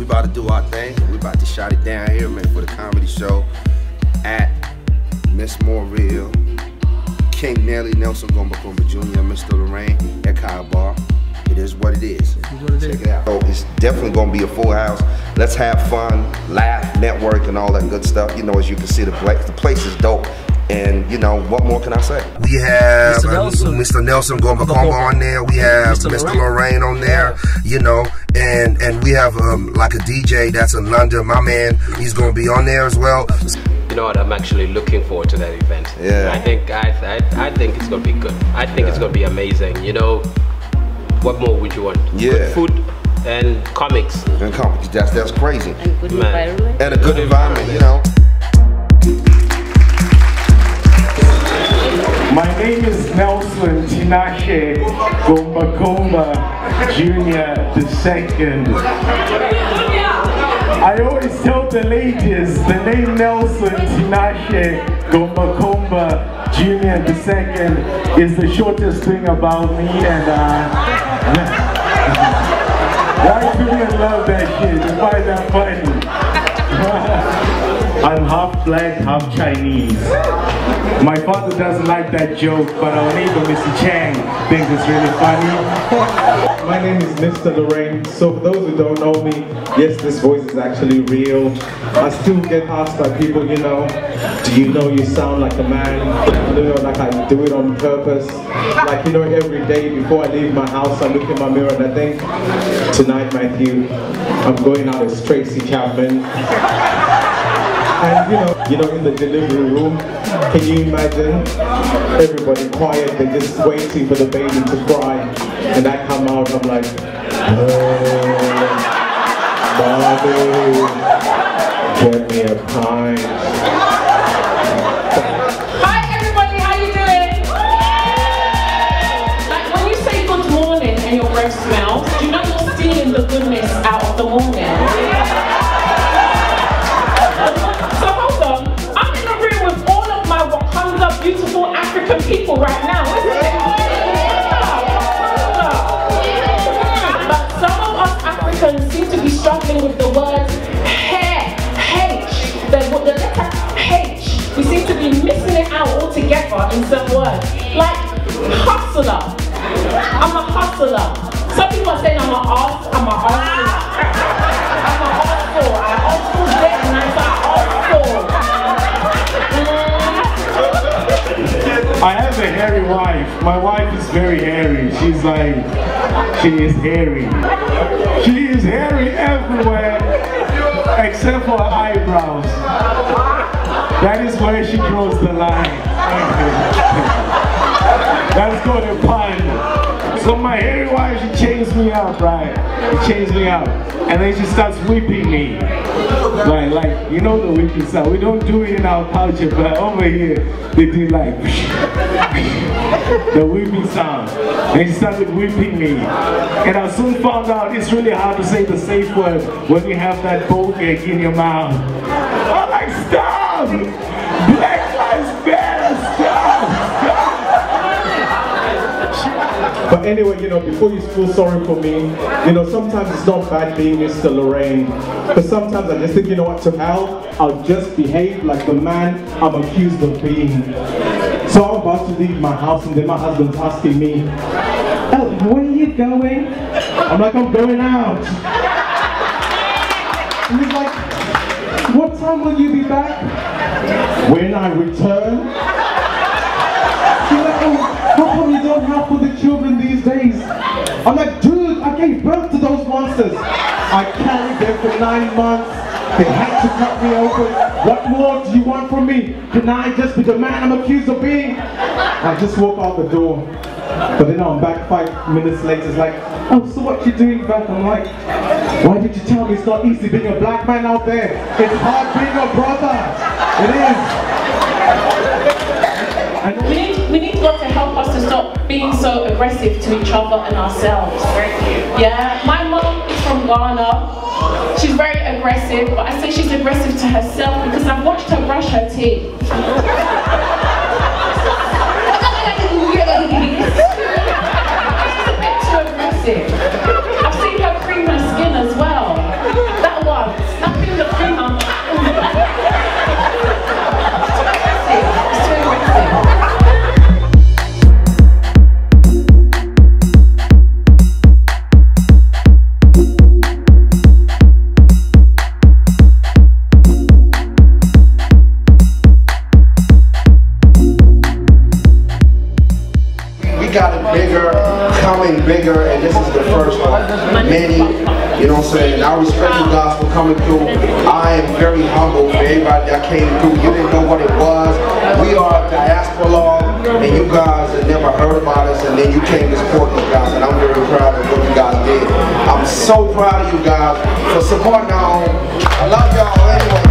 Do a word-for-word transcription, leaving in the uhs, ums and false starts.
about to do our thing. We about to shut it down here, man, for the comedy show at Missmoreal. King Nelly, Nelson Gombakomba Junior, Mister Lorraine, Ekhaya bar. It is what it is. What it Check is. it out. So it's definitely gonna be a full house. Let's have fun, laugh, network, and all that good stuff. You know, as you can see, the place, the place is dope. And you know, what more can I say? We have Mister Nelson, uh, Mister Nelson Gombakomba on there. We have Mister Lorraine on there. You know, and and we have um, like a D J that's in London. My man, he's gonna be on there as well. You know what? I'm actually looking forward to that event. Yeah. I think I I, I think it's gonna be good. I think yeah. it's gonna be amazing. You know, what more would you want? Yeah. Good food and comics. And comics. That's that's crazy. And good man. environment. And a good environment. You know. My name is Nelson Tinashe Gombakomba Junior the second. I always tell the ladies the name Nelson Tinashe Gombakomba Junior the second is the shortest thing about me, and uh, white women love that shit. They find that funny. I'm half black, half Chinese. My father doesn't like that joke, but our neighbor, Mister Chang, thinks it's really funny. My name is Mister Lorraine. So for those who don't know me, yes, this voice is actually real. I still get asked by people, you know, do you know you sound like a man? You know, like I do it on purpose. Like, you know, every day before I leave my house, I look in my mirror and I think, tonight, Matthew, I'm going out as Tracy Chapman. And you know, you know, in the delivery room, can you imagine everybody quiet, they're just waiting for the baby to cry, and I come out, I'm like, oh, Bobby, get me a pint. Hi everybody, how you doing? Like when you say good morning and your breath smells, do you know you're stealing the goodness out of the morning? Beautiful African people right now, isn't it? Yeah. But some of us Africans seem to be struggling with the word hair, H. The, the letter H. We seem to be missing it out altogether in some words. Like hustler. I'm a hustler. Some people are saying I'm a hustler. I'm a hustler. I'm a hustler. I hustle there and I hustle. I have a hairy wife. My wife is very hairy. She's like, she is hairy. She is hairy everywhere except for her eyebrows. That is where she draws the line. That's called a pun. So my hairy wife, she chains me up, right? She chains me up. And then she starts whipping me. Like, like, you know the whipping sound. We don't do it in our culture, but over here, they do like the whipping sound. And she started whipping me. And I soon found out it's really hard to say the safe word when you have that bowl egg in your mouth. I'm like, stop! Black lives matter, stop! Stop! But anyway, you know, before you feel sorry for me, you know, sometimes it's not bad being Mister Lorraine. But sometimes I just think, you know what, to hell, I'll just behave like the man I'm accused of being. So I'm about to leave my house and then my husband's asking me, oh, where are you going? I'm like, I'm going out. And he's like, what time will you be back? When I return. He's like, oh, how come you don't have for the children these days? I'm like, dude, I gave birth to those monsters. I carried them for nine months. They had to cut me open. What more do you want from me? Can I just be the man I'm accused of being? I just walk out the door. But then I'm back five minutes later. It's like, oh, so what you doing back? I'm like, why did you tell me it's not easy being a black man out there? It's hard being a brother. It is. We need, we need God to help us to stop being so aggressive to each other and ourselves. Yeah, my mom is from Ghana. She's very aggressive, but I say she's aggressive to herself because I've watched her brush her teeth. She's a bit too aggressive. I've seen her cream her skin as well. That you guys for coming through. I am very humble for everybody that came through. You didn't know what it was. We are Diasporalogue, and you guys have never heard about us, and then you came to support these guys, and I'm very proud of what you guys did. I'm so proud of you guys for supporting our own. I love y'all anyway.